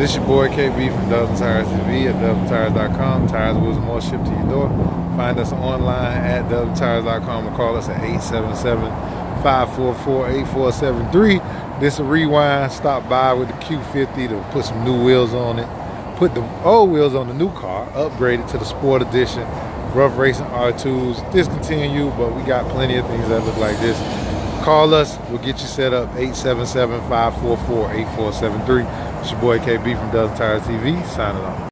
This your boy KB from Dozen Tires TV at DozenTires.com. Tires, wheels, and more shipped to your door. Find us online at DozenTires.com or call us at 877-544-8473. This a rewind. Stop by with the Q50 to put some new wheels on it. Put the old wheels on the new car. Upgrade it to the Sport Edition. Ruff Racing R2s. Discontinued, but we got plenty of things that look like this. Call us. We'll get you set up. 877-544-8473. It's your boy KB from Dozen Tires TV, signing off.